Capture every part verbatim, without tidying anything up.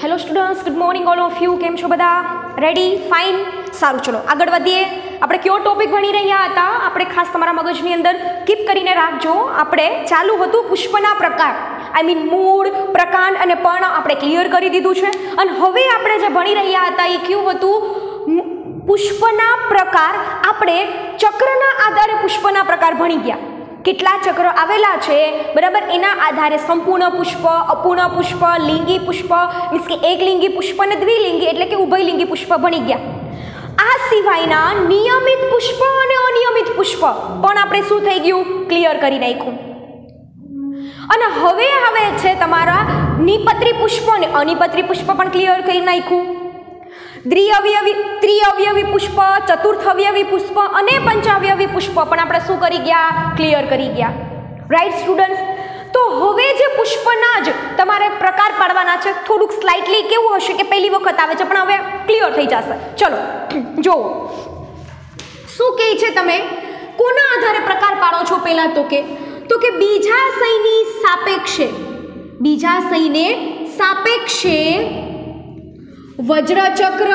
Hello students, good morning all of you. કેમ છો બધા? રેડી? ફાઇન? સારું, ચલો આગળ વધીએ. આપણે કયો ટોપિક ભણી રહ્યા હતા? આપણે ખાસ તમારા મગજની અંદર કીપ કરીને રાખજો. આપણે ચાલુ હતું પુષ્પના પ્રકાર, આઈ મીન મૂળ, પ્રકાંડ અને પર્ણ આપણે ક્લિયર કરી દીધું છે. અને હવે આપણે જે ભણી રહ્યા હતા એ કયું હતું? પુષ્પના પ્રકાર. આપણે ચક્રના આધારે પુષ્પના પ્રકાર ભણી ગયા. કેટલા ચક્ર આવેલા છે, બરાબર, એના આધારે સંપૂર્ણ પુષ્પ, અપૂર્ણ પુષ્પ, લિંગી પુષ્પ, મીન્સ કે એક લિંગી પુષ્પ અને દ્વિલિંગી એટલે કે ઉભયલિંગી પુષ્પ ભણી ગયા. આ સિવાયના નિયમિત પુષ્પ અને અનિયમિત પુષ્પ પણ આપણે શું થઈ ગયું? ક્લિયર કરી નાખ્યું. અને હવે આવે છે તમારા નિપત્રી પુષ્પ અને અનિપત્રી પુષ્પ પણ ક્લિયર કરી નાખ્યું. દ્વિઅવયવી ત્રિઅવયવી પુષ્પ, ચતુર્થ અવયવી પુષ્પ અને પંચાવયવી પુષ્પ પણ આપણે શું કરી ગયા? ક્લિયર કરી ગયા. Right students? તો હવે જે પુષ્પના જ તમારે પ્રકાર પાડવાના છે. થોડુંક સ્લાઇટલી કેવું હશે કે પહેલી વખત આવે છે, પણ હવે ક્લિયર થઈ જશે. ચલો જો શું કહે છે, તમે કોના આધારે પ્રકાર પાડો છો? પહેલા તો કે તો કે બીજાશયની સાપેક્ષે, બીજાશયને સાપેક્ષે વજ્રચક્ર,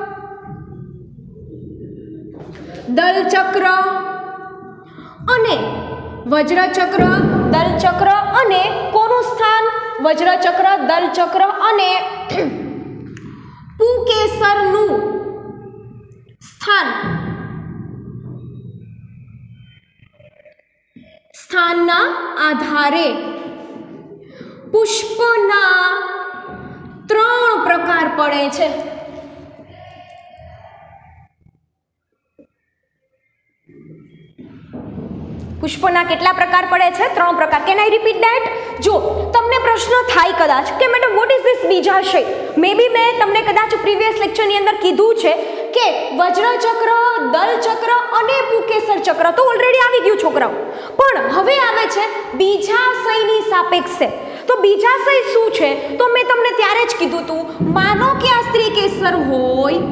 દલચક્ર અને વજ્રચક્ર, દલચક્ર અને કોનું સ્થાન? વજ્રચક્ર, દલચક્ર અને પુકેસરનું સ્થાન, સ્થાનના આધારે પુષ્પના ત્રણ પ્રકાર પડે છે. પુષ્પના કેટલા પ્રકાર પડે છે? ત્રણ પ્રકાર. Can I repeat that? જો તમને પ્રશ્ન થાય કદાચ કે મેડમ વોટ ઇઝ ધીસ બીજાશય? મે બી મેં તમને કદાચ પ્રીવિયસ લેક્ચરની અંદર કીધું છે કે વજ્રચક્ર, દલચક્ર અને પુકેસર ચક્ર તો ઓલરેડી આવી ગયું છોકરાઓ, પણ હવે આવે છે બીજાશયની સાપેક્ષે. તો બીજાશય શું છે? તો મેં તમને ત્યારે જ કીધું હતું, માનો કે આ સ્ત્રી કેસર હોય,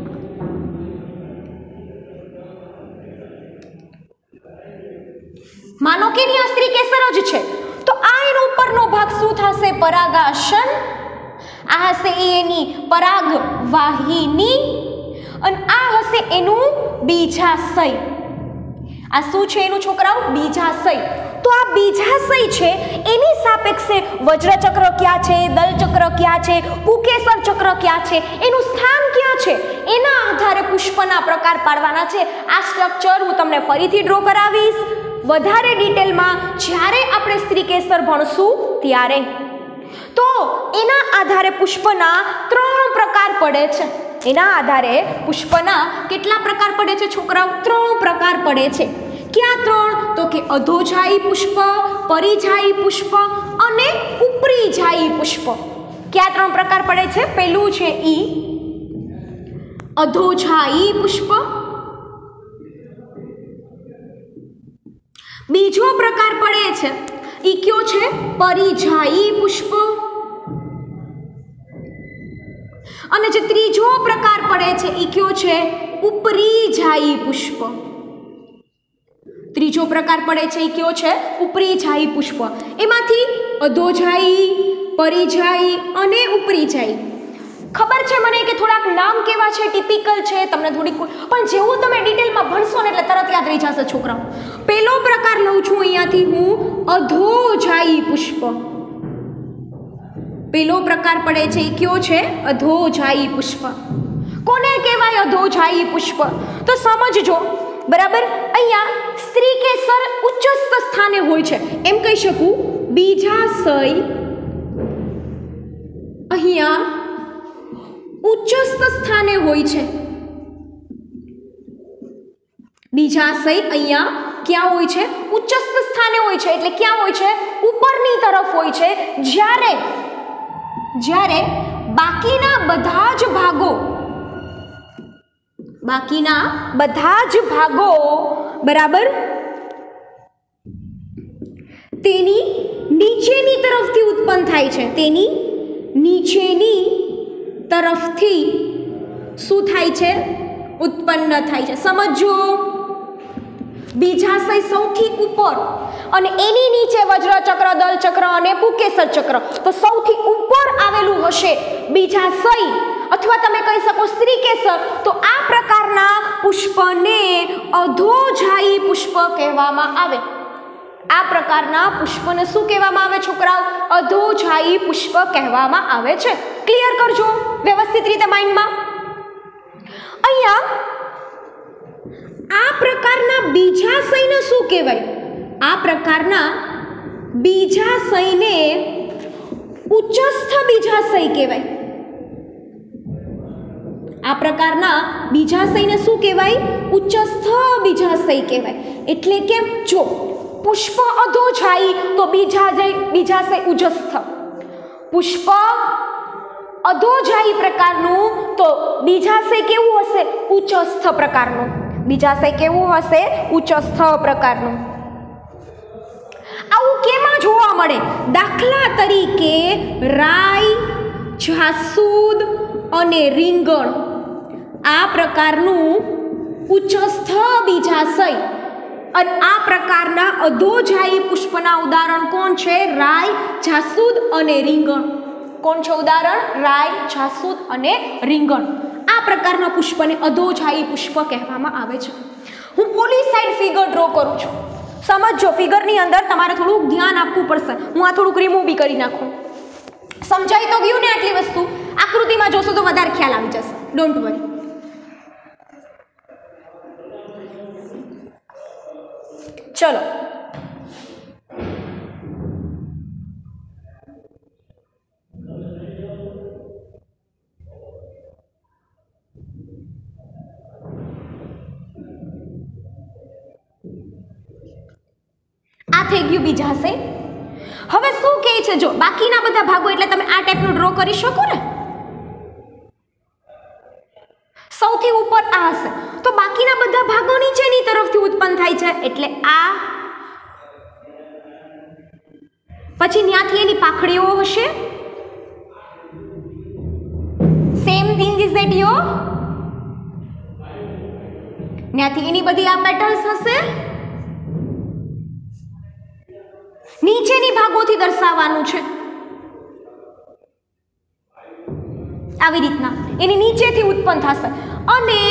માનો કે આ સ્ત્રી કેસર જ છે, તો આ એનો ઉપરનો ભાગ શું થશે? પરાગાસન. આ હશે એની પરાગ વાહિની અને આ હશે એનું બીજાશય. આ શું છે એનું છોકરાઓ? બીજાશય. તો આ બીજાશય છે એની સાપેક્ષે વજ્રચક્ર ક્યાં છે, દલચક્ર ક્યાં છે, પુકેસર ચક્ર ક્યાં છે, એનું સ્થાન ક્યાં છે, એના આધારે પુષ્પના પ્રકાર પાડવાના છે. આ સ્ટ્રક્ચર હું તમને ફરીથી ડ્રો કરાવીશ વધારે ડિટેલમાં જ્યારે આપણે સ્ત્રીકેસર ભણશું ત્યારે. તો એના આધારે પુષ્પના ત્રણ પ્રકાર પડે છે. એના આધારે પુષ્પના કેટલા પ્રકાર પડે છે છોકરાઓ? ત્રણ પ્રકાર પડે છે. ક્યાં ત્રણ? તો કે અધોજાયી પુષ્પ, પરિજાયી પુષ્પ અને ઉપરીજાયી પુષ્પ. ક્યાં ત્રણ પ્રકાર પડે છે? પહેલું છે ઈ અધોજાયી પુષ્પ, બીજો પ્રકાર પડે છે ઈ કયો છે? પરિજાયી પુષ્પ, અને જે ત્રીજો પ્રકાર પડે છે ઈ કયો છે? ઉપરીજાયી પુષ્પ. ત્રીજો પ્રકાર પડે છે એ કયો છે? ઉપરીજાયી પુષ્પ. એમાંથી અધોજાયી, પરિજાયી અને ઉપરીજાયી. ખબર છે મને કે થોડાક નામ કેવા છે, ટિપિકલ છે, તમને થોડીક, પણ જેવું તમે ડિટેલમાં ભણશો ને એટલે તરત યાદ રહી જશે છોકરાઓ. પહેલો પ્રકાર લઉં છું અહીંયાથી હું, અધોજાયી પુષ્પ. પહેલો પ્રકાર પડે છે એ કયો છે? અધોજાયી પુષ્પ. કોને કહેવાય અધોજાયી પુષ્પ? તો સમજજો, બરાબર. અહીંયા સ્ત્રી કેસર ઉચ્ચસ્થ સ્થાને હોય છે, એમ કહી શકું. બીજાશય અહીંયા ઉચ્ચસ્થ સ્થાને હોય છે. બીજાશય અહીંયા ક્યાં હોય છે? ઉચ્ચસ્થ સ્થાને હોય છે. એટલે ક્યાં હોય છે? ઉપરની તરફ હોય છે. જ્યારે જ્યારે બાકીના બધા જ ભાગો બાકીના બધા જ ભાગો બરાબર તેની નીચેની તરફથી ઉત્પન્ન થાય છે. તેની નીચેની તરફથી શું થાય છે? ઉત્પન્ન થાય છે. સમજો, બીજાશય સૌથી ઉપર અને એની નીચે વજ્રચક્ર, દલચક્ર અને પુકેસર ચક્ર. તો સૌથી ઉપર આવેલું હશે બીજાશય અથવા તમે કહી શકો સ્ત્રીકેસર. તો આ પ્રકારના પુષ્પને અધોજાયી પુષ્પ કહેવામાં આવે. આ પ્રકારના પુષ્પને શું કહેવામાં આવે છોકરાઓ? અધોજાયી પુષ્પ કહેવામાં આવે છે. ક્લિયર કરજો વ્યવસ્થિત રીતે માઇન્ડમાં. અહીંયા આ પ્રકારના બીજાશયને શું કહેવાય? આ પ્રકારના બીજાશયને ઉચ્ચસ્થ બીજાશય કહેવાય. આ પ્રકારના બીજાશયને શું કહેવાય? ઉચ્ચસ્થ બીજાશય કહેવાય. એટલે કે જો પુષ્પ અધોજાયી તો બીજાશય બીજાશય ઉચ્ચસ્થ. પુષ્પ અધોજાયી પ્રકારનું તો બીજાશય કેવું હશે? ઉચ્ચસ્થ પ્રકારનું. બીજાશય કેવું હશે? ઉચ્ચસ્થ પ્રકારનું. આવું કેમાં જોવા મળે? દાખલા તરીકે રાઈ, જાસૂદ અને રીંગણ આ પ્રકારનું ઉચ્ચસ્થ બીજાશય. અને આ પ્રકારના અધોજાયી પુષ્પના ઉદાહરણ કોણ છે? રાઈ, જાસૂદ અને રીંગણ. કોણ છે ઉદાહરણ? રાઈ, જાસૂદ અને રીંગણ. આ પ્રકારના પુષ્પને અધોજાયી પુષ્પ કહેવામાં આવે છે. હું ઓલી સાઈડ ફિગર ડ્રો કરું છું. સમજો ફિગરની અંદર તમારે થોડુંક ધ્યાન આપવું પડશે. હું આ થોડુંક રિમૂવ બી કરી નાખું. સમજાઈ તો ગયું ને આટલી વસ્તુ? આકૃતિમાં જોશો તો વધારે ખ્યાલ આવી જશે. Don't worry. ચલો આ થઈ ગયું બીજાશય. હવે શું કહે છે? જો બાકીના બધા ભાગો એટલે તમે આ ટાઈપનું ડ્રો કરી શકો ને. સૌથી ઉપર આ હશે તો બાકીના બધા ભાગો નીચેની તરફથી ઉત્પન્ન થાય છે. એટલે આ પછી ત્યાંથી એની પાખડીઓ હશે. સેમ થિંગ ઇઝ ધેટ યો. ત્યાંથી એની બધી આ પેટર્ન્સ હશે. નીચેની ભાગોથી દર્શાવવાનું છે આવી રીતના. એની નીચેથી ઉત્પન્ન થશે અને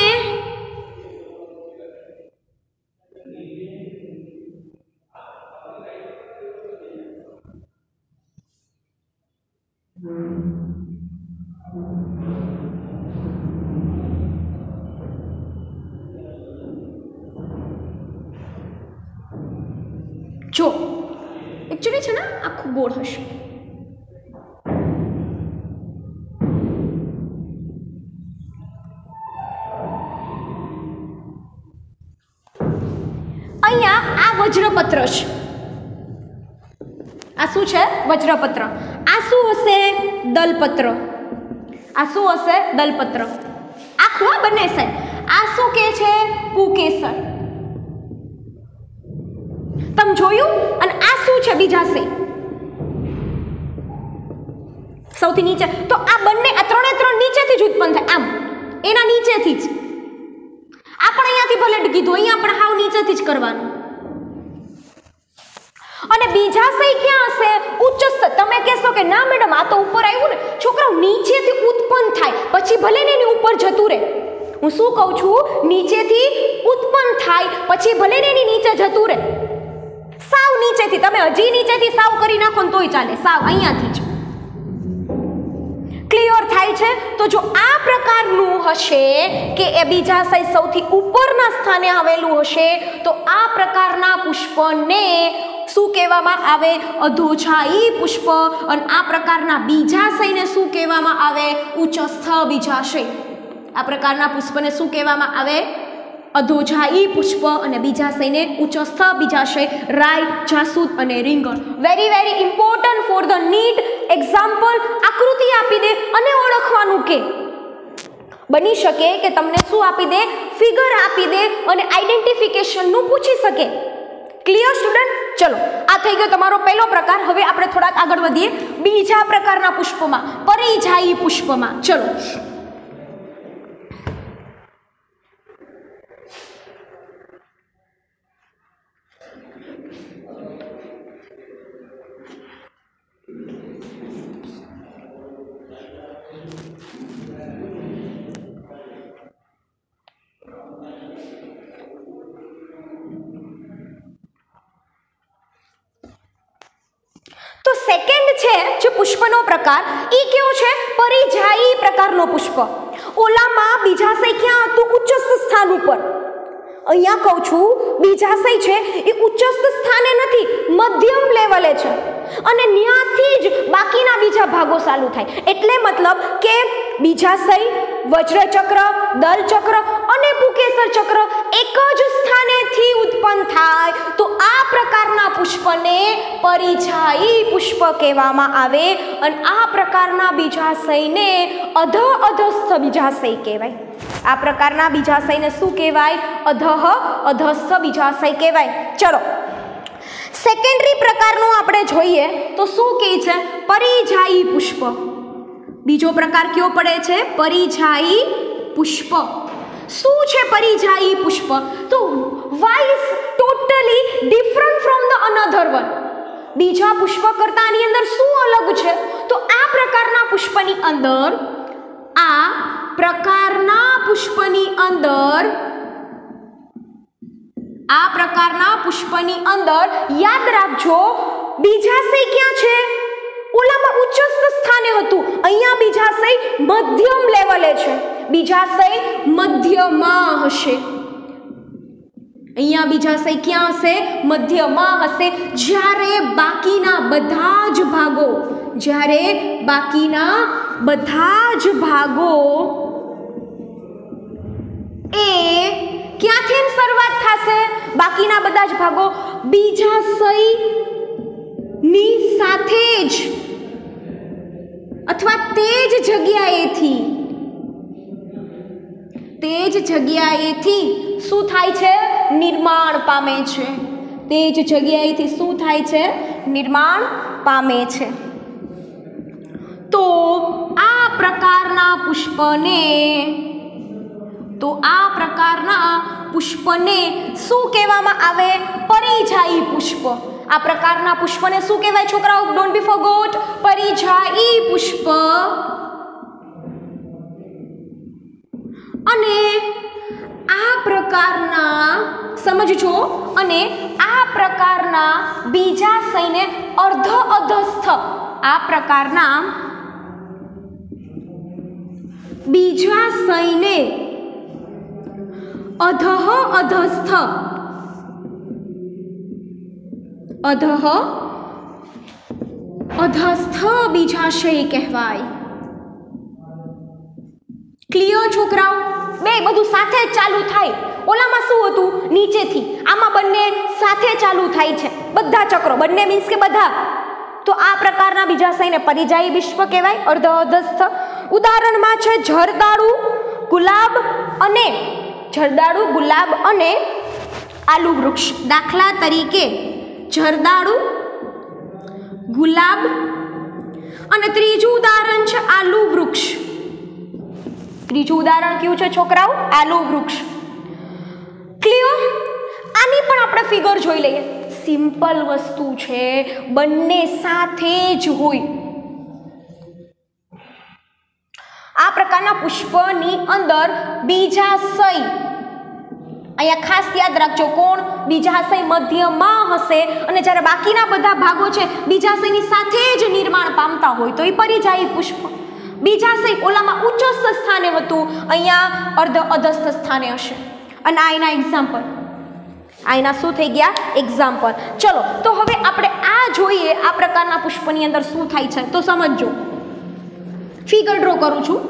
જો એકચ્યુઅલી છે ને આખું ગોળ હશે. અહીંયા આ વજ્રપત્ર છે. આ શું છે? વજ્રપત્ર. આ શું હશે? દલપત્ર. આ શું હશે? દલપત્ર. આખું આ બંને સાઈડ. આ શું કહે છે? પુકેસર. તમે જોયું? અને આ શું છે? બીજાશય. સૌથી નીચે. તો આ બંને આ ત્રણે ત્રણ નીચેથી જ ઉત્પન્ન થાય. આમ એના નીચેથી જ. આ પણ અહીંયાથી ભલે કીધું, અહીંયા પણ હાવ નીચેથી જ કરવાનું. અને બીજાશય ક્યાં હશે? ઉચ્ચસ્થ. તમે કહેશો કે ના મેડમ આ તો ઉપર આવ્યું ને. છોકરાઓ નીચેથી ઉત્પન્ન થાય પછી ભલે ને એની ઉપર જતું રહે. હું શું કહું છું? નીચેથી ઉત્પન્ન થાય પછી ભલે ને એની નીચે જતું રહે. સાવ નીચેથી તમે હજી નીચેથી સાવ કરી નાખો ને તોય ચાલે. સાવ અહીંયાથી જ. ક્લિયર થાય છે? તો જો આ પ્રકારનું હશે કે એ બીજાશય સૌથી ઉપરના સ્થાને આવેલું હશે તો આ પ્રકારના પુષ્પને શું કહેવામાં આવે? અધોજાયી પુષ્પ. અને આ પ્રકારના બીજાશયને શું કહેવામાં આવે? ઉચ્ચસ્થ બીજાશય. આ પ્રકારના પુષ્પને શું કહેવામાં આવે? અધોજાયી પુષ્પ. અને બીજાશયને ઉચ્ચસ્થ બીજાશય. રાઈ, જાસૂદ અને રીંગણ. Very very important for the NEET example. આકૃતિ આપી દે અને ઓળખવાનું કે બની શકે કે તમને શું આપી દે? ફિગર આપી દે અને આઈડેન્ટિફિકેશનનું પૂછી શકે. Clear student? ચલો આ થઈ ગયો તમારો પહેલો પ્રકાર. હવે આપણે થોડાક આગળ વધીએ બીજા પ્રકારના પુષ્પમાં, પરિજાયી પુષ્પમાં. ચલો સેકન્ડ છે જે પુષ્પનો પ્રકાર એ કેવો છે? પરિજાયી પ્રકારનો પુષ્પ. ઓલામાં બીજાશય ક્યાં હતું? ઉચ્ચસ્થ સ્થાન ઉપર. અહીંયા કહું છું બીજાશય છે એ ઉચ્ચસ્થ સ્થાને નથી, મધ્યમ લેવલે છે અને ત્યાંથી જ બાકીના બીજા ભાગો ચાલુ થાય. એટલે મતલબ કે બીજાશય, વજ્રચક્ર, દલચક્ર અને પુકેસર ચક્ર એક જ સ્થાનેથી ઉત્પન્ન થાય તો આ પ્રકારના પુષ્પને પરિજાયી પુષ્પ કહેવામાં આવે અને આ પ્રકારના બીજાશયને અધ અધસ્થ બીજાશય કહેવાય. આ પ્રકારના બીજાશયને શું કહેવાય? અધઃ અધસ્થ બીજાશય કહેવાય. ચલો સેકન્ડરી પ્રકારનો આપણે જોઈએ તો શું કહે છે? પરિજાયી પુષ્પ. બીજો પ્રકાર કયો પડે છે? પરિજાયી પુષ્પ. શું છે પરિજાયી પુષ્પ? તો why is totally different from the another one. બીજા પુષ્પ કરતા આની અંદર શું અલગ છે? તો આ પ્રકારના પુષ્પની અંદર આ પ્રકારના પુષ્પની અંદર આ પ્રકારના પુષ્પની અંદર યાદ રાખજો બીજાશય ક્યાં છે? ઓલામાં ઉચ્ચસ્થ સ્થાને હતું, અહીંયા બીજાશય મધ્યમ લેવલે છે. બીજાશય મધ્યમાં હશે. અહીંયા બીજાશય ક્યાં હશે? મધ્યમાં હશે. જ્યારે બાકીના બધા જ ભાગો જ્યારે બાકીના બધા જ ભાગો એ ક્યાંથી શરૂઆત થશે? બાકીના બધા જ ભાગો બીજાશયની સાથે જ અથવા તે જ જગ્યાએથી તે જ જગ્યાએથી શું થાય છે? નિર્માણ પામે છે. તે જ જગ્યાએથી શું થાય છે? નિર્માણ પામે છે. તો આ પ્રકારના પુષ્પને તો આ પ્રકારના પુષ્પને શું કહેવામાં આવે? પરિજાયી પુષ્પ. આ પ્રકારના પુષ્પને શું કહેવાય છોકરાઓ? Don't be forgot. પરિજાયી પુષ્પ. અને આ પ્રકારના સમજજો અને આ પ્રકારના બીજાશયને અર્ધ અધસ્થ આ પ્રકારના બીજાશયને અધઃ અધસ્થ અધઃ અધસ્થ બીજાશય કહેવાય. ક્લિયર છોકરાઓ? બે બધું સાથે જ ચાલુ થાય. ઓલામાં શું હતું? નીચેથી. આમાં બંને સાથે ચાલુ થાય છે. બધા ચક્રો, બંને મીન્સ કે બધા. તો આ પ્રકારના બીજાશયને પરિજાયી પુષ્પ કહેવાય, અર્ધ અધસ્થ. ઉદાહરણમાં છે જરદાળુ, ગુલાબ અને જરદાળુ, ગુલાબ અને આલુ વૃક્ષ. દાખલા તરીકે જરદાળુ, ગુલાબ અને ત્રીજું ઉદાહરણ છે આલુ વૃક્ષ. ત્રીજું ઉદાહરણ કયું છે છોકરાઓ? આલુ વૃક્ષ. ક્લિયર? આની પણ આપણે ફિગર જોઈ લઈએ. સિમ્પલ વસ્તુ છે, બંને સાથે જ હોય. આ પ્રકારના પુષ્પની અંદર બીજાશય, અહીંયા ખાસ યાદ રાખજો કોણ? બીજાશય મધ્યમાં હશે અને જ્યારે બાકીના બધા ભાગો છે બીજાશયની સાથે જ નિર્માણ પામતા હોય તો એ પરિજાયી પુષ્પ. બીજાશય ઓલામાં ઉચ્ચસ્થ સ્થાને હતું, અહીંયા અર્ધ અધસ્થ સ્થાને હશે. અને આ એના એક્ઝામ્પલ. આ એના શું થઈ ગયા? એક્ઝામ્પલ. ચલો તો હવે આપણે આ જોઈએ આ પ્રકારના પુષ્પની અંદર શું થાય છે તો સમજજો. ફિગર ડ્રો કરું છું.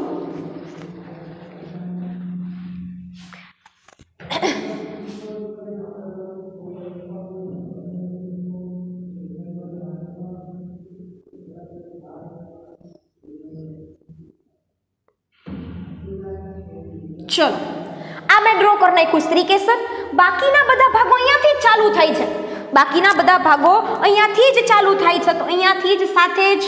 ચલો આ મેં ડ્રો કરી નાખ્યું સ્ત્રીકેસર. બાકીના બધા ભાગો અહીંયાથી જ ચાલુ થાય છે. બાકીના બધા ભાગો અહીંયાથી જ ચાલુ થાય છે તો અહીંયાથી જ સાથે જ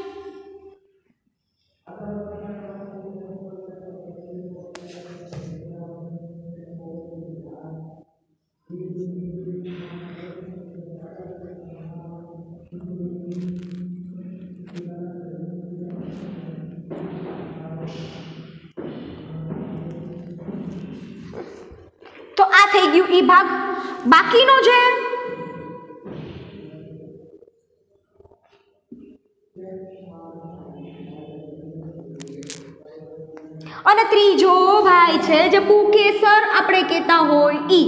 તો આ થઈ ગયું ઈ ભાગ. બાકીનો જે અને ત્રીજો ભાઈ છે જે પુકેસર આપણે કહેતા હોય ઈ.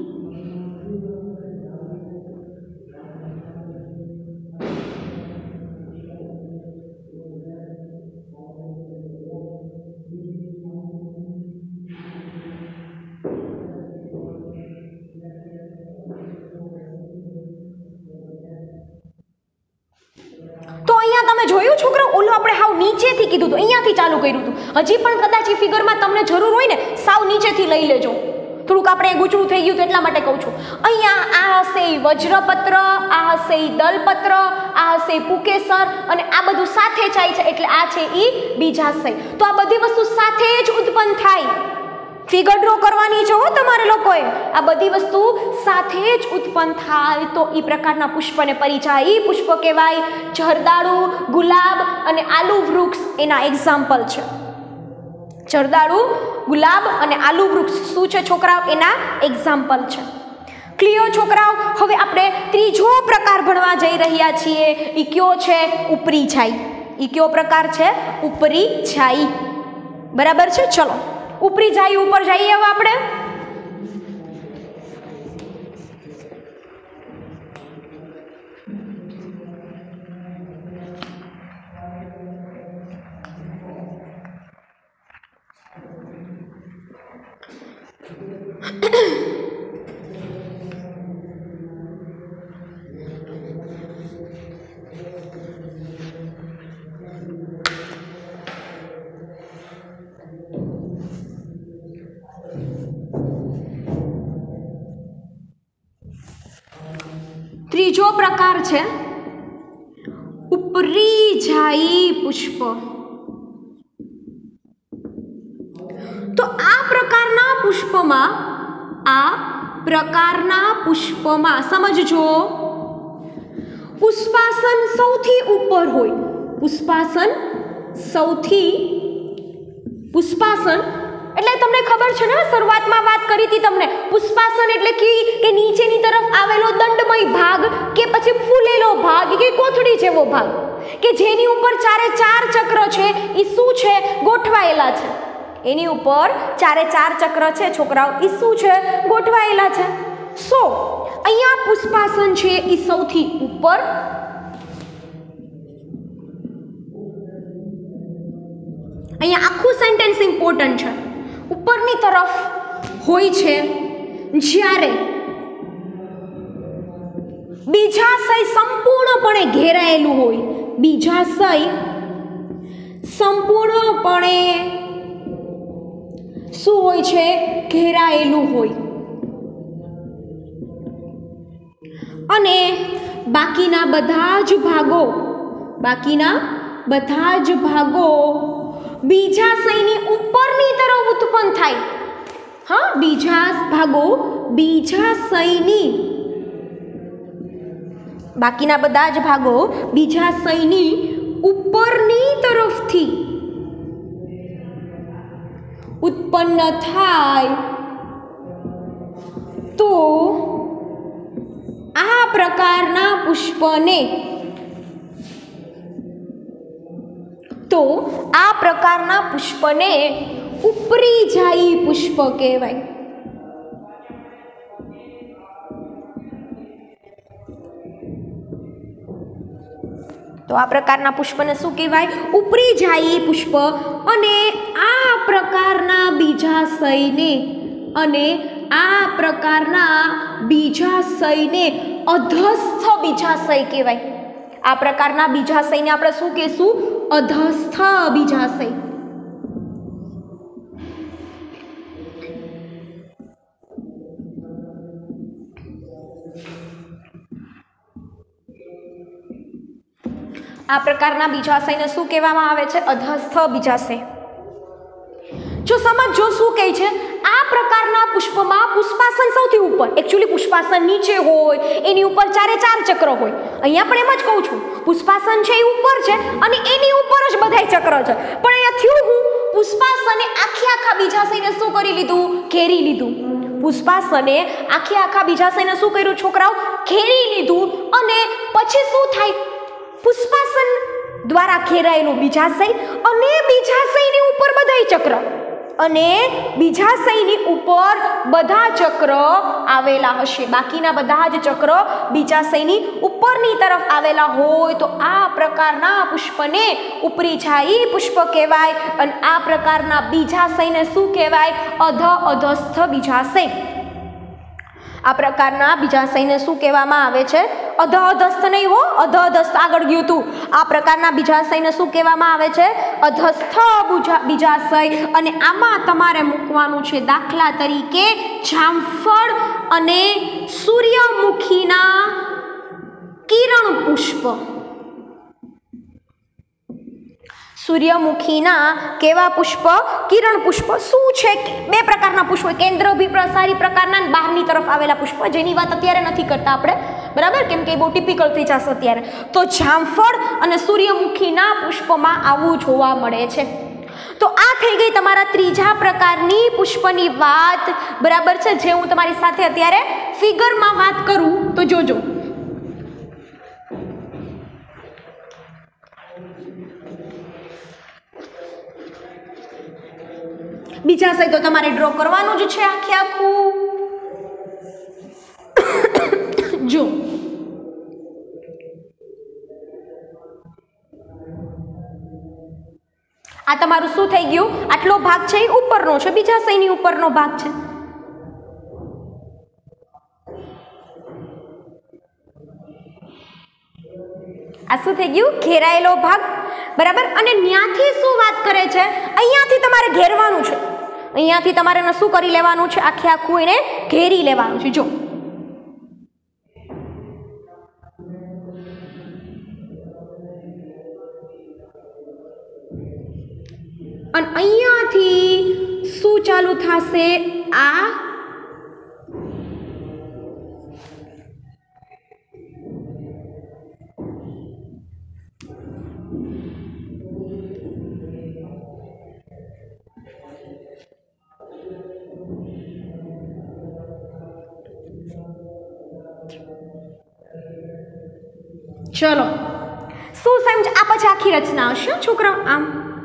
તો અહીંયા તમે જોયું છોકરા, ઓલું આપણે હાવ નીચેથી કીધું હતું, અહીંયાથી ચાલુ કર્યું હતું. હજી પણ કદાચ એ ફિગરમાં તમને જરૂર હોય ને સાવ નીચેથી લઈ લેજો. થોડુંક આપણે ગૂંચળું થઈ ગયું તો એટલા માટે કહું છું. અહીંયા આ હશે વજ્રપત્ર, આ હશે દલપત્ર, આ હશે પુકેસર, અને આ બધું સાથે જાય છે એટલે આ છે એ બીજાશય. તો આ બધી વસ્તુ સાથે જ ઉત્પન્ન થાય. ફિગર ડ્રો કરવાની છે હો તમારે લોકોએ. આ બધી વસ્તુ સાથે જ ઉત્પન્ન થાય તો એ પ્રકારના પુષ્પને પરિજાયી પુષ્પ કહેવાય. જરદાળુ, ગુલાબ અને આલુ વૃક્ષ એના એક્ઝામ્પલ છે. જરદાળુ, ગુલાબ અને આલુ વૃક્ષ શું છે છોકરાઓ? એના એક્ઝામ્પલ છે. ક્લિયર છોકરાઓ? હવે આપણે ત્રીજો પ્રકાર ભણવા જઈ રહ્યા છીએ. એ કયો છે? ઉપરી છાઈ. એ કયો પ્રકાર છે? ઉપરી છાઈ. બરાબર છે? ચલો ઉપરી છાઈ ઉપર જઈએ હવે આપણે. ત્રીજો પ્રકાર છે ઉપરી છાઈ પુષ્પ. તો આ પ્રકારના પુષ્પમાં આ પ્રકારના પુષ્પમાં સમજજો, પુષ્પાસન સૌથી ઉપર હોય. પુષ્પાસન સૌથી પુષ્પાસન એટલે તમને ખબર છે ને, શરૂઆતમાં વાત કરી હતી તમને. પુષ્પાસન એટલે કે નીચેની તરફ આવેલો દંડમય ભાગ કે પછી ફૂલેલો ભાગ કે કોથળી જેવો ભાગ કે જેની ઉપર ચારે ચાર ચક્ર છે એ શું છે? ગોઠવાયેલા છે. એની ઉપર ચારે ચાર ચક્ર છે છોકરાઓ, એ શું છે? ગોઠવાયેલા છે. સો અહીંયા પુષ્પાસન છે એ સૌથી ઉપર. અહીંયા આખું સેન્ટેન્સ ઇમ્પોર્ટન્ટ છે. ઉપરની તરફ હોય છે જ્યારે બીજાશય સંપૂર્ણપણે ઘેરાયેલું હોય. બીજાશય સંપૂર્ણપણે શું હોય છે? ઘેરાયેલું હોય. અને બાકીના બધા જ ભાગો બાકીના બધા જ ભાગો બીજાશયની ઉપરની તરફ ઉત્પન્ન થાય. હા, બીજા ભાગો બીજાશયની બાકીના બધા જ ભાગો બીજાશયની ઉપરની તરફથી ઉત્પન્ન થાય તો આ પ્રકારના પુષ્પને તો આ પ્રકારના પુષ્પને ઉપરી છાઈ પુષ્પ કહેવાય. તો આ પ્રકારના પુષ્પને શું કહેવાય? ઉપરી છાઈ પુષ્પ. અને આ પ્રકારના બીજાશયને અને આ પ્રકારના બીજાશયને અધસ્થ બીજાશય કહેવાય. આ પ્રકારના બીજાશયને આપણે શું કહેશું? અધસ્થ બીજાશય. આ પ્રકારના બીજાશયને શું કહેવામાં આવે છે? અધસ્થ બીજાશય. જો સમજો શું કહે છે? આ પ્રકારના પુષ્પમાં પુષ્પાસન સૌથી ઉપર. એકચ્યુઅલી પુષ્પાસન નીચે હોય, એની ઉપર ચારે ચાર ચક્ર હોય. અહીંયા પણ એમ જ કહું છું, પુષ્પાસન છે એ ઉપર છે અને એની ઉપર જ બધાય ચક્ર છે. પણ અહીંયા થયું હું પુષ્પાસને આખી આખા બીજાશયને શું કરી લીધું? ઘેરી લીધું. પુષ્પાસને આખી આખા બીજાશયને શું કર્યું છોકરાઓ? ઘેરી લીધું. અને પછી શું થાય? પુષ્પાસન દ્વારા ઘેરાયેલું બીજાશય અને બીજાશયની ઉપર બધાય ચક્ર અને બીજાશયની ઉપર બધા ચક્ર આવેલા હશે. બાકીના બધા જ ચક્ર બીજાશયની ઉપરની તરફ આવેલા હોય તો આ પ્રકારના પુષ્પને ઉપરીછાયી પુષ્પ કહેવાય. અને આ પ્રકારના બીજાશયને શું કહેવાય? અધ અધસ્થ બીજાશય. આ પ્રકારના બીજાશયને શું કહેવામાં આવે છે? અધ અધસ્થ નહીં હો, અધ અધસ્થ આગળ ગયું હતું. આ પ્રકારના બીજાશયને શું કહેવામાં આવે છે? અધસ્થ બીજાશય. અને આમાં તમારે મૂકવાનું છે દાખલા તરીકે જામફળ અને સૂર્યમુખીના કિરણ પુષ્પ. સૂર્યમુખીના કેવા પુષ્પ? કિરણ પુષ્પ. શું છે? બે પ્રકારના પુષ્પ, કેન્દ્રભી પ્રસારી પ્રકારના અને બહારની તરફ આવેલા પુષ્પ, જેની વાત અત્યારે નથી કરતા આપણે, બરાબર, કેમ કે એ બહુ ટિપિકલ થઈ જશે અત્યારે. તો જામફળ અને સૂર્યમુખીના પુષ્પમાં આવું જોવા મળે છે. તો આ થઈ ગઈ તમારા ત્રીજા પ્રકારની પુષ્પની વાત, બરાબર છે, જે હું તમારી સાથે અત્યારે ફિગરમાં વાત કરું તો જોજો. બીજાશય તો તમારે ડ્રો કરવાનું જ છે આખે આખું. જો આ તમારું શું થઈ ગયું? આટલો ભાગ છે એ ઉપરનો છે, બીજાશયની ઉપરનો ભાગ છે. આ શું થઈ ગયું? ઘેરાયેલો ભાગ, બરાબર. અને ન્યાથી શું વાત કરે છે? અહીંયાથી તમારે ઘેરવાનું છે. અહીંયાથી તમારે શું કરી લેવાનું છે? આખે આખું એને ઘેરી લેવાનું છે. જો અને અહીંયાથી શું ચાલુ થશે? આ ચલો શું સમજ? આ પછી આખી રચના હશે છોકરાઓ. આમ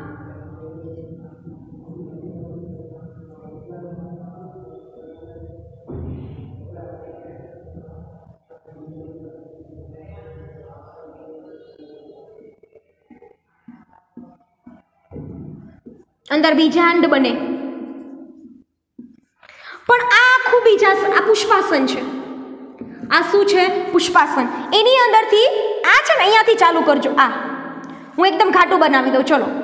અંદર બીજા અંડ બને, પણ આ આખું બીજા આ પુષ્પાસન છે. આ શું છે? પુષ્પાસન. એની અંદરથી આ છે ને, અહીંયાથી ચાલુ કરજો. આ હું એકદમ ઘાટું બનાવી દઉં. ચલો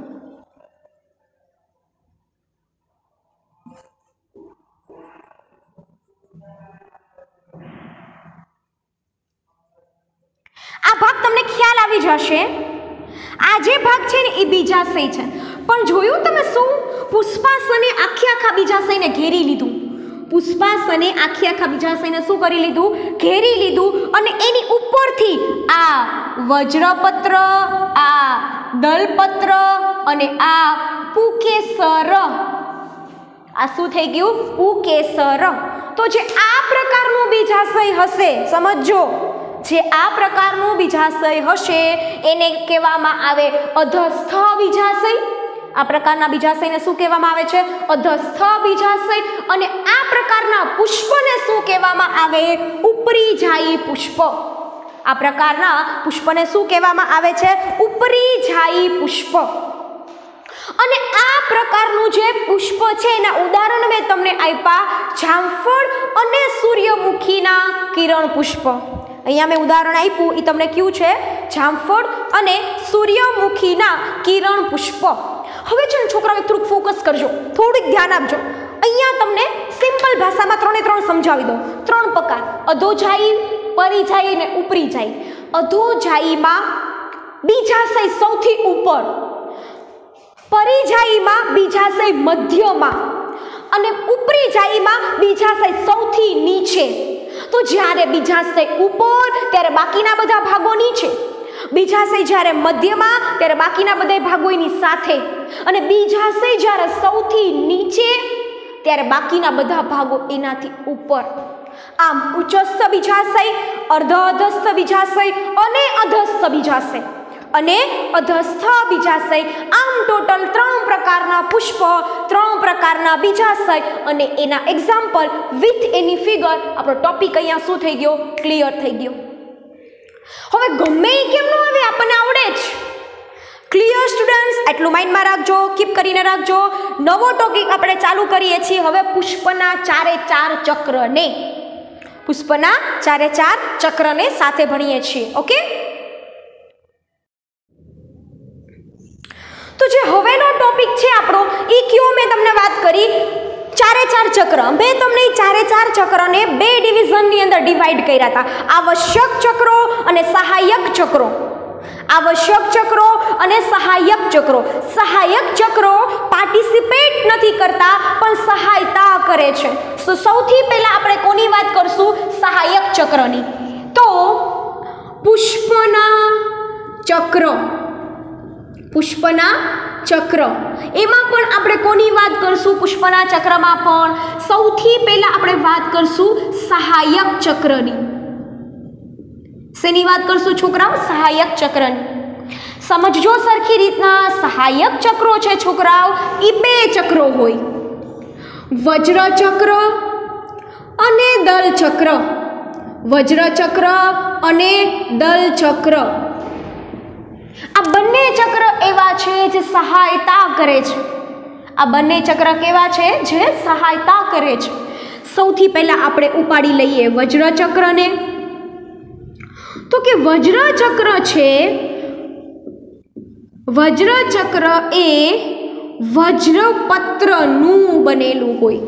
આ ભાગ તમને ખ્યાલ આવી જશે. આ જે ભાગ છે ને એ બીજાશય છે. પણ જોયું તમે શું? પુષ્પાસને આખી આખા બીજાશયને ઘેરી લીધું. પુષ્પાસને આખી આખા બીજાશયને શું કરી લીધું? ઘેરી લીધું. અને એની ઉપરથી આ વજ્રપત્ર, આ દલપત્ર અને આ પુકેસર, આ શું થઈ ગયું? પુકેસર. તો જે આ પ્રકારનું બીજાશય હશે, સમજો, જે આ પ્રકારનું બીજાશય હશે એને કહેવામાં આવે અધસ્થ બીજાશય. આ પ્રકારના બીજાશયને શું કહેવામાં આવે છે? અધસ્થ બીજાશય. અને આ પ્રકારના પુષ્પને શું કહેવામાં આવે? ઉપરીજાયી પુષ્પ. આ પ્રકારના પુષ્પને શું કહેવામાં આવે છે? ઉપરીજાયી પુષ્પ. અને આ પ્રકારનું જે પુષ્પ છે એના ઉદાહરણ મેં તમને આપ્યા, જામફળ અને સૂર્યમુખીના કિરણ પુષ્પ. અહીંયા મેં ઉદાહરણ આપ્યું, એ તમને કયું છે? જામફળ અને સૂર્યમુખીના કિરણ પુષ્પ. હવે છે ને છોકરાઓ થોડુંક ફોકસ કરજો, થોડુંક ધ્યાન આપજો. અહીંયા તમને સિમ્પલ ભાષામાં ત્રણે ત્રણ સમજાવી દઉં. ત્રણ પ્રકાર: અધોજાયી, પરિજાયી અને ઉપરીજાયી. અધોજાયીમાં બીજાશય સૌથી ઉપર, પરિજાયીમાં બીજાશય મધ્યમાં અને ઉપરીજાયીમાં બીજાશય સૌથી નીચે. તો જ્યારે બીજાશય ઉપર ત્યારે બાકીના બધા ભાગો નીચે, બીજાશય જ્યારે મધ્યમાં ત્યારે બાકીના બધા ભાગો એની સાથે, અને બીજાશય જ્યારે સૌથી નીચે ત્યારે બાકીના બધા ભાગો એનાથી ઉપર. આમ ઉચ્ચસ્થ બીજાશય, અર્ધ અધસ્થ બીજાશય અને અધસ્થ બીજાશય. અને અધસ્થ બીજાશય. આમ ટોટલ ત્રણ પ્રકારના પુષ્પ, ત્રણ પ્રકારના બીજાશય અને એના એક્ઝામ્પલ વિથ એની ફિગર. આપણો ટોપિક અહીંયા શું થઈ ગયો? ક્લિયર થઈ ગયો. હવે ગમે એ કેમ ન આવે, આપણને આવડે જ. Clear students? એટલું માઇન્ડમાં રાખજો, કીપ કરીને રાખજો. નવો ટોપિક આપણે ચાલુ કરીએ છીએ હવે પુષ્પના ચારે ચાર ચક્રને. પુષ્પના ચારે ચાર ચક્રને સાથે ભણીએ છીએ. ઓકે, તો જે હવેનો ટોપિક છે આપણો એ કયો મેં તમને વાત કરી? ચારે ચાર ચક્ર. મેં તમને એ ચારે ચાર ચક્રને બે ડિવિઝનની અંદર ડિવાઈડ કર્યા હતા, આવશ્યક ચક્રો અને સહાયક ચક્રો. આવશ્યક ચક્રો અને સહાયક ચક્રો. સહાયક ચક્રો પાર્ટિસિપેટ નથી કરતા પણ સહાયતા કરે છે. તો સૌથી પહેલા આપણે કોની વાત કરશું? સહાયક ચક્રની. તો પુષ્પના ચક્ર, પુષ્પના ચક્ર એમાં પણ આપણે કોની વાત કરશું? પુષ્પના ચક્રમાં પણ સૌથી પહેલા આપણે વાત કરશું સહાયક ચક્રની. શેની વાત કરશું છોકરાઓ? સહાયક ચક્રની. સમજજો સરખી રીતના. સહાયક ચક્રો છે છોકરાઓ એ બે ચક્રો હોય, વજ્ર ચક્ર અને દલ ચક્ર. વજ્ર ચક્ર અને દલ ચક્ર આ બંને ચક્ર એવા છે જે સહાયતા કરે છે. આ બંને ચક્ર કેવા છે? જે સહાયતા કરે છે. સૌથી પહેલા આપણે ઉપાડી લઈએ વજ્ર ચક્રને. તો કે વજ્ર ચક્ર છે, વજ્ર ચક્ર એ વજ્રપત્રનું બનેલું હોય.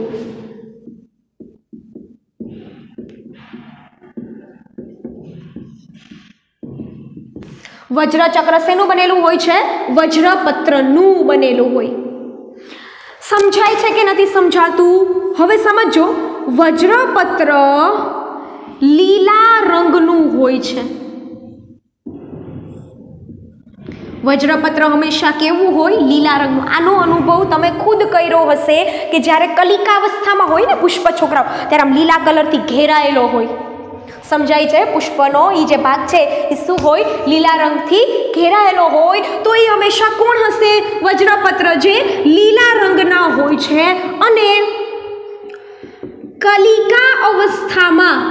વજ્ર ચક્ર શેનું બનેલું હોય છે? વજ્રપત્રનું બનેલું હોય. સમજાય છે કે નથી સમજાતું? હવે સમજો. વજ્રપત્ર લીલા રંગનું હોય છે. વજ્રપત્ર હંમેશા કેવું હોય? લીલા રંગનું. આનો અનુભવ તમે ખુદ કર્યો હશે કે જ્યારે કલિકાવસ્થામાં હોય ને પુષ્પ છોકરાઓ, ત્યારે આમ લીલા કલરથી ઘેરાયેલો હોય. સમજાય છે? પુષ્પનો એ જે ભાગ છે એ શું હોય? લીલા રંગથી ઘેરાયેલો હોય. તો એ હંમેશા કોણ હશે? વજ્રપત્ર, જે લીલા રંગના હોય છે. અને કલિકા અવસ્થામાં,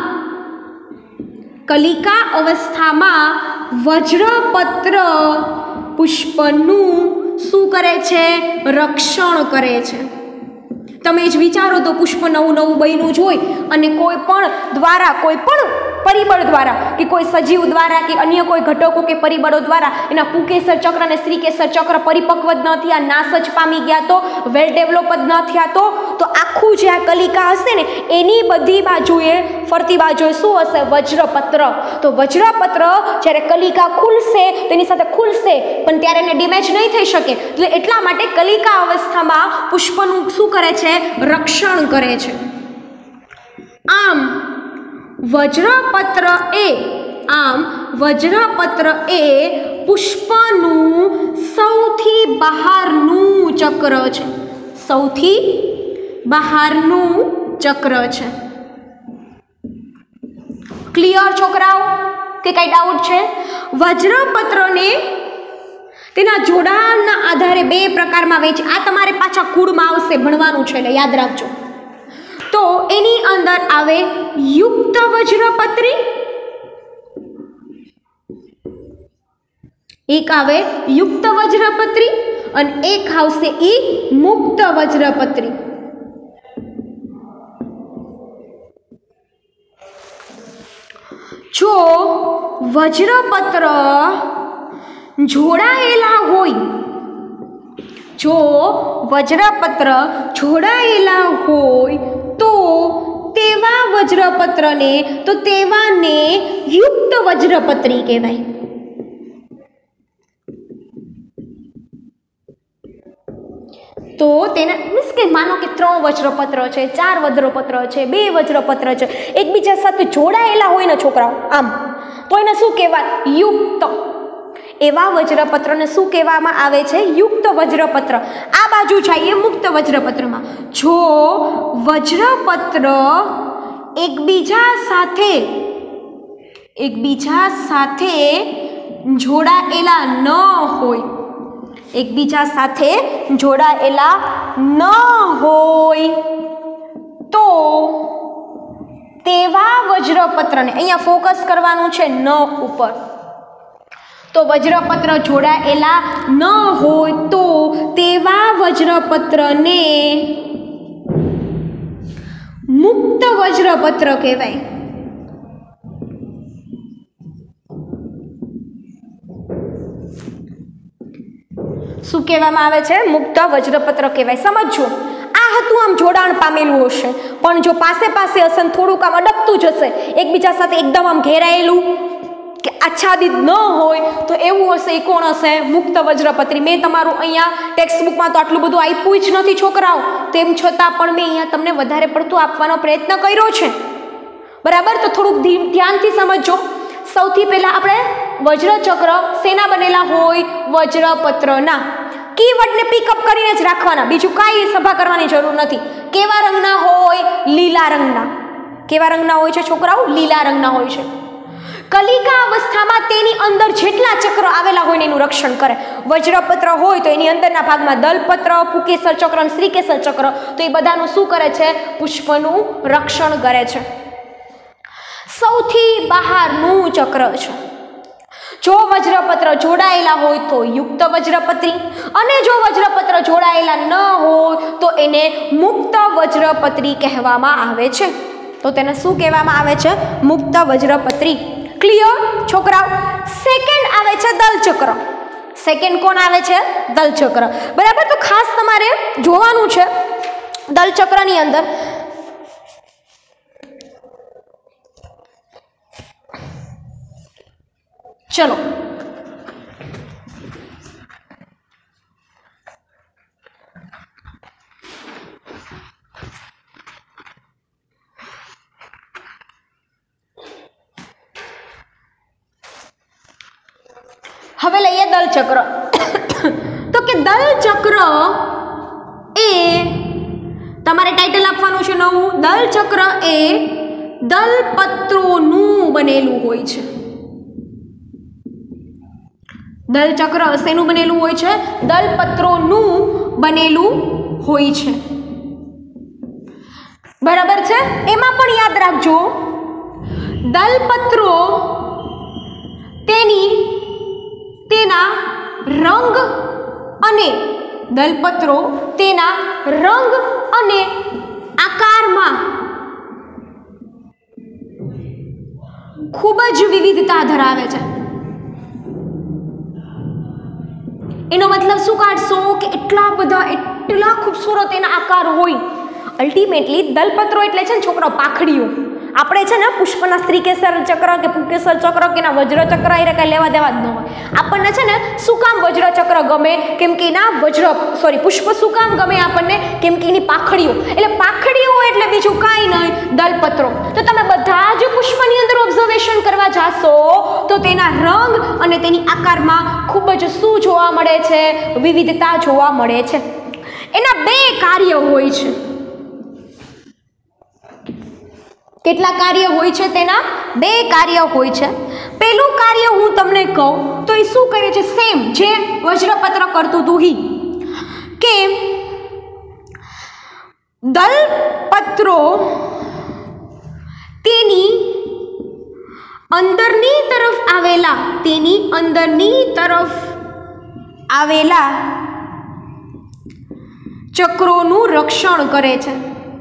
કલિકા અવસ્થામાં વજ્રપત્ર પુષ્પનું શું કરે છે? રક્ષણ કરે છે. તમે જ વિચારો તો પુષ્પ નવું નવું બન્યું જ હોય અને કોઈ પણ દ્વારા, કોઈ પણ પરિબળ દ્વારા કે કોઈ સજીવ દ્વારા કે અન્ય કોઈ ઘટકો કે પરિબળો દ્વારા એના પુકેસર ચક્ર અને શ્રીકેસર ચક્ર પરિપક્વ જ ન થયા, નાશ જ પામી ગયા, તો વેલ ડેવલપ જ ન થયા, તો તો આખું જે આ કલિકા હશે ને એની બધી બાજુએ, ફરતી બાજુએ શું હશે? વજ્રપત્ર. તો વજ્રપત્ર જ્યારે કલિકા ખુલશે તેની સાથે ખુલશે પણ ત્યારે એને ડેમેજ નહીં થઈ શકે. એટલે એટલા માટે કલિકા અવસ્થામાં પુષ્પનું શું કરે છે? રક્ષણ કરે છે. આમ વજ્રપત્ર એ આમ વજ્રપત્ર એ પુષ્પનું સૌથી બહારનું ચક્ર છે. સૌથી બહારનું ચક્ર છે. ક્લિયર છોકરાઓ કે કઈ ડાઉટ છે? વજ્રપત્રને તેના જોડાણના આધારે બે પ્રકારમાં વહેંચે. આ તમારે પાછા કુળમાં આવશે, ભણવાનું છે એટલે યાદ રાખજો. તો એની અંદર આવે યુક્ત વજ્રપત્રી, એક આવે યુક્ત વજ્રપત્રી અને એક આવશે ઈ મુક્ત વજ્રપત્રી. જો વજ્રપત્ર જોડાયેલા હોય, જો વજ્રપત્ર જોડાયેલા હોય તો તેવા વજ્રપત્રને તો તેવાને યુક્ત વજ્રપત્રી કહેવાય. તો તેના મીન્સ કે માનો કે ત્રણ વજ્રપત્ર છે, ચાર વજ્રપત્ર છે, બે વજ્રપત્ર છે, એકબીજા સાથે જોડાયેલા હોય ને છોકરાઓ આમ, તો એને શું કહેવાય? યુક્ત. એવા વજ્રપત્રને શું કહેવામાં આવે છે? યુક્ત વજ્રપત્ર. આ બાજુ જાય એ મુક્ત વજ્રપત્રમાં. જો વજ્રપત્ર એકબીજા સાથે એકબીજા સાથે જોડાયેલા ન હોય, એકબીજા સાથે જોડાયેલા ન હોય તો તેવા વજ્રપત્રને, અહીંયા ફોકસ કરવાનું છે ન ઉપર, તો વજ્રપત્ર જોડાયેલા ન હોય તો તેવા વજ્રપત્રને મુક્ત વજ્રપત્ર કહેવાય. શું કહેવામાં આવે છે? મુક્ત વજ્રપત્ર કહેવાય. સમજો, આ હતું આમ જોડાણ પામેલું હશે, પણ જો પાસે પાસે હશે ને થોડુંક આમ અડકતું જશે, એકબીજા સાથે એકદમ આમ ઘેરાયેલું કે આચ્છાદિત ન હોય તો એવું હશે. એ કોણ હશે? મુક્ત વજ્રપત્રી. મેં તમારું અહીંયા ટેક્સ્ટ બુકમાં તો આટલું બધું આપ્યું જ નથી છોકરાઓ, તેમ છતાં પણ મેં અહીંયા તમને વધારે પડતું આપવાનો પ્રયત્ન કર્યો છે, બરાબર? તો થોડુંક ધ્યાનથી સમજો. સૌથી પહેલા આપણે વજ્રચક્ર શેના બનેલા હોય? વજ્રપત્રના. કીવર્ડને પિકઅપ કરીને જ રાખવાના, બીજું કાંઈ સભા કરવાની જરૂર નથી. કેવા રંગના હોય? લીલા રંગના. કેવા રંગના હોય છે છોકરાઓ? લીલા રંગના હોય છે. કલિકા અવસ્થામાં તેની અંદર જેટલા ચક્ર આવેલા હોય એનું રક્ષણ કરે. વજ્રપત્ર હોય તો એની અંદરના ભાગમાં દલપત્ર, પુકેસર ચક્ર અને શ્રીકેસર ચક્ર, તો એ બધાનું શું કરે છે? પુષ્પનું રક્ષણ કરે છે. સૌથી બહારનું ચક્ર છે. જો વજ્રપત્ર જોડાયેલા હોય તો યુક્ત વજ્રપત્રી, અને જો વજ્રપત્ર જોડાયેલા ન હોય તો એને મુક્ત વજ્રપત્રી કહેવામાં આવે છે. તો તેને શું કહેવામાં આવે છે? મુક્ત વજ્રપત્રી. ક્લિયર છોકરાઓ? સેકન્ડ આવે છે દલચક્ર. સેકન્ડ કોણ આવે છે? દલચક્ર. બરાબર? તો ખાસ તમારે જોવાનું છે દલચક્રની અંદર ચલો હવે લઈએ દલચક્ર. તો કે દલચક્ર એ તમારે ટાઇટલ આપવાનું છે નવું. દલચક્ર એ દલપત્રોનું બનેલું હોય છે. દલચક્ર શેનું બનેલું હોય છે? દલપત્રોનું બનેલું હોય છે. બરાબર છે? એમાં પણ યાદ રાખજો, દલપત્રો તેની તેના રંગ અને દલપત્રો તેના રંગ અને આકારમાં ખૂબ જ વિવિધતા ધરાવે છે. એનો મતલબ શું કાઢશો? કે એટલા બધા એટલા ખૂબસૂરત એના આકાર હોય. અલ્ટિમેટલી દલપત્રો એટલે છે ને છોકરો પાખડીઓ. આપણે છે ને પુષ્પના શ્રીકેસર ચક્ર કે પુકેસર ચક્ર કે ના વજ્રચક્ર એ કાંઈ લેવા દેવા જ ન હોય. આપણને છે ને શું કામ વજ્રચક્ર ગમે? કેમ કે એના વજ્ર સોરી પુષ્પ શું કામ ગમે આપણને? કેમ કે એની પાખડીઓ. એટલે પાખડીઓ એટલે બીજું કાંઈ નહીં, દલપત્રો. તો તમે બધા જ પુષ્પની અંદર ઓબ્ઝર્વેશન કરવા જાશો તો તેના રંગ અને તેની આકારમાં ખૂબ જ શું જોવા મળે છે? વિવિધતા જોવા મળે છે. એના બે કાર્ય હોય છે. કેટલા કાર્ય હોય છે? તેના બે કાર્ય હોય છે. પહેલું કાર્ય હું તમને કહું તો એ શું કરે છે? સેમ જે વજ્રપત્ર કરતું હતું હી, કે દલપત્રો તેની અંદરની તરફ આવેલા તેની અંદરની તરફ આવેલા ચક્રોનું રક્ષણ કરે છે.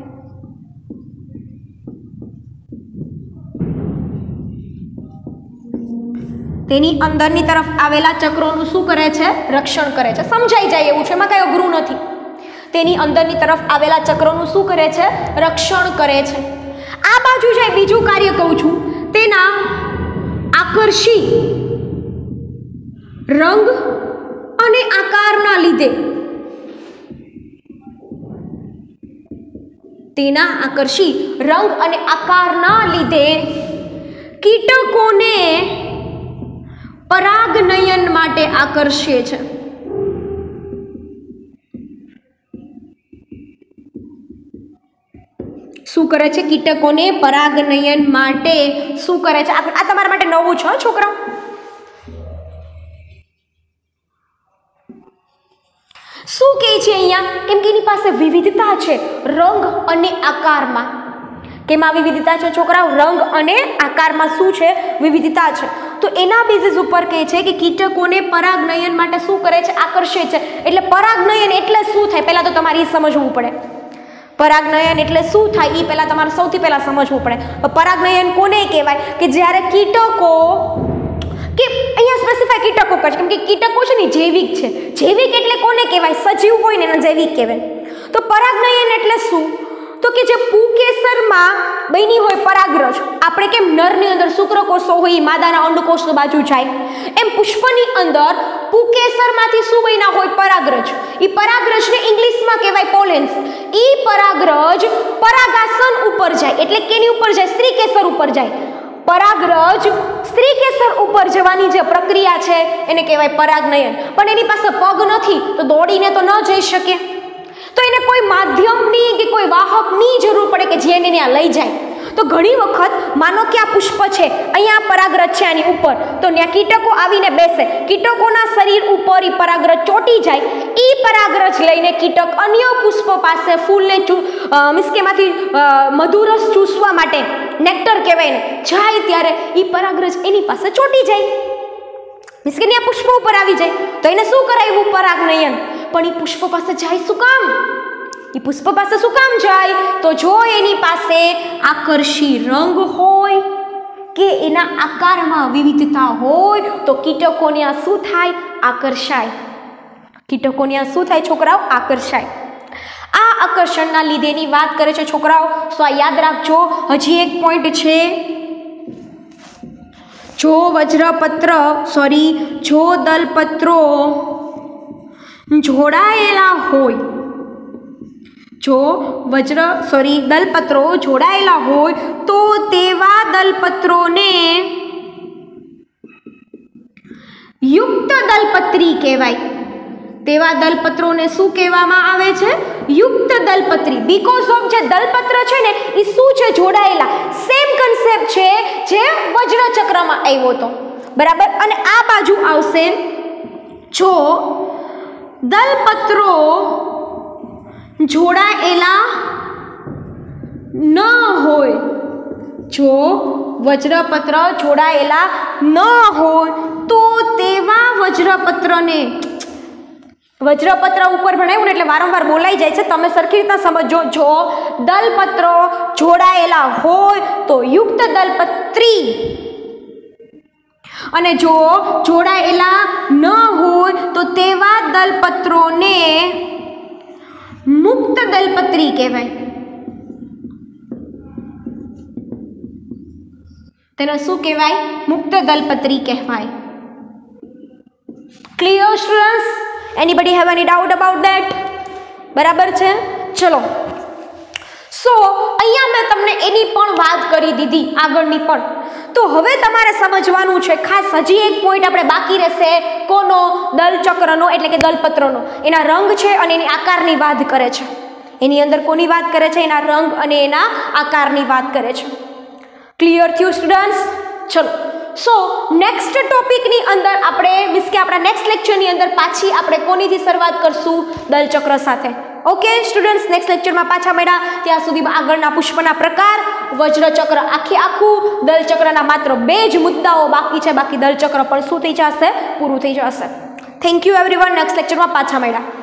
તેની અંદરની તરફ આવેલા ચક્રોનું શું કરે છે? રક્ષણ કરે છે. સમજાઈ જાય એવું છે, એમાં કઈ અઘરું નથી. તેની અંદરની તરફ આવેલા ચક્રોનું શું કરે છે? રક્ષણ કરે છે. આ બાજુ જે બીજું કાર્ય કહું છું, તેના આકર્ષી રંગ અને આકારના લીધે તેના આકર્ષી રંગ અને આકારના લીધે કીટકોને પરાગનયન માટે આકર્ષે છે. શું કરે છે? કીટકોને પરાગનયન માટે શું કરે છે? આ તમારા માટે નવું છે છોકરાઓ. શું કહે છે અહીંયા? કેમ કે એની પાસે વિવિધતા છે રંગ અને આકારમાં. કેમાં વિવિધતા છે છોકરાઓ? રંગ અને આકારમાં શું છે? વિવિધતા છે. તો એના બેઝિસ ઉપર કહે છે કે કીટકોને પરાગનયન માટે શું કરે છે? આકર્ષે છે. એટલે પરાગનયન એટલે શું થાય પહેલા તો તમારે એ સમજવું પડે. પરાગનયન એટલે શું થાય એ પહેલા તમારે સૌથી પહેલા સમજવું પડે. પરાગનયન કોને કહેવાય? કે જ્યારે કીટકો કે અહીંયા સ્પેસિફાય કીટકો કરે છે કેમ કે કીટકો છે ને જૈવિક છે. જૈવિક એટલે કોને કહેવાય? સજીવ હોય ને એને જૈવિક કહેવાય. તો પરાગનયન એટલે શું? તો કે જે પુકેસરમાં બની હોય પરાગરજ, આપણે કેમ નરની અંદર શુક્રકોષો હોય માદાના અંડકોષ બાજુ જાય એમ પુષ્પની અંદર પુકેસરમાંથી શું બન્યા હોય? પરાગરજ. એ પરાગરજને ઇંગ્લિશમાં કહેવાય પોલેન્સ. એ પરાગરજ પરાગાસન ઉપર જાય એટલે કેની ઉપર જાય? સ્ત્રીકેસર ઉપર જાય. પરાગરજ સ્ત્રીકેસર ઉપર જવાની જે પ્રક્રિયા છે એને કહેવાય પરાગનયન. પણ એની પાસે પગ નથી તો દોડીને તો ન જઈ શકે. તો એને કોઈ માધ્યમની કે કોઈ વાહકની જરૂર પડે કે જેને ત્યાં લઈ જાય. તો ઘણી વખત માનો કે આ પુષ્પ છે, અહીંયા પરાગરજ છે આની ઉપર, તો ત્યાં કીટકો આવીને બેસે. કીટકોના શરીર ઉપર એ પરાગરજ ચોંટી જાય. એ પરાગરજ લઈને કીટક અન્ય પુષ્પ પાસે ફૂલને મીન્સ કે એમાંથી મધુરસ ચૂસવા માટે, નેક્ટર કહેવાય ને, જાય ત્યારે એ પરાગરજ એની પાસે ચોંટી જાય. મીન્સ કે ત્યાં પુષ્પ ઉપર આવી જાય. તો એને શું કરાવ્યું? પરાગનયન. પણ એ પુષ્પ પાસે જાય શું કામ? એ પુષ્પ પાસે શું કામ જાય? તો જો એની પાસે આકર્ષી રંગ હોય કે એના આકારમાં વિવિધતા હોય તો કીટકોને આ શું થાય? આકર્ષાય. કીટકોને આ શું થાય છોકરાઓ? આકર્ષાય. આ આકર્ષણના લીધેની વાત કરે છે છોકરાઓ. તો આ યાદ રાખજો. હજી એક પોઈન્ટ છે. જો વજ્રપત્ર સોરી જો દલપત્રો જોડાયેલા હોય, જો વજ્ર સોરી દલપત્રો જોડાયેલા હોય તો તેવા દલપત્રોને યુક્ત દલપત્રી કહેવાય. તેવા દલપત્રોને શું કહેવામાં આવે છે? યુક્ત દલપત્રી. બીકોઝ ઓફ જે દલપત્ર છે ને એ શું છે? જોડાયેલા. સેમ કન્સેપ્ટ છે જે વજ્રચક્રમાં આવ્યો હતો, બરાબર. અને આ બાજુ આવશે જો દલપત્રો જોડાયેલા ન હોય, જો વજ્રપત્ર જોડાયેલા ન હોય તો તેવા વજ્રપત્રને, વજ્રપત્ર ઉપર ભણાવ્યું ને એટલે વારંવાર બોલાઈ જાય છે, તમે સરખી રીતના સમજો. જો દલપત્રો જોડાયેલા હોય તો યુક્ત દલપત્રી, અને જો જોડાયેલા ન હોય તો તેવા દલપત્રોને મુક્ત દલપત્રી કહેવાય. તેને શું કહેવાય? મુક્ત દલપત્રી કહેવાય. Clear students? Anybody have any doubt about that? બરાબર છે. ચલો, સો અહીંયા મેં તમને એની પણ વાત કરી દીધી, આગળની પણ. તો હવે તમારે સમજવાનું છે ખાસ હજી એક પોઈન્ટ આપણે બાકી રહેશે. કોનો? દલચક્રનો એટલે કે દલપત્રનો. એના રંગ છે અને એની આકારની વાત કરે છે. એની અંદર કોની વાત કરે છે? એના રંગ અને એના આકારની વાત કરે છે. ક્લિયર થયું સ્ટુડન્ટ્સ? ચલો, સો નેક્સ્ટ ટોપિકની અંદર આપણે મીન્સ કે આપણા નેક્સ્ટ લેક્ચરની અંદર પાછી આપણે કોનીથી શરૂઆત કરશું? દલચક્ર સાથે. ઓકે સ્ટુડન્ટ્સ, નેક્સ્ટ લેક્ચરમાં પાછા મળ્યા. ત્યાં સુધીમાં આગળના પુષ્પના પ્રકાર, વજ્રચક્ર આખી આખું, દલચક્રના માત્ર બે જ મુદ્દાઓ બાકી છે, બાકી દલચક્ર પણ શું થઈ જશે? પૂરું થઈ જશે. Thank you everyone. નેક્સ્ટ લેક્ચરમાં પાછા મળ્યા.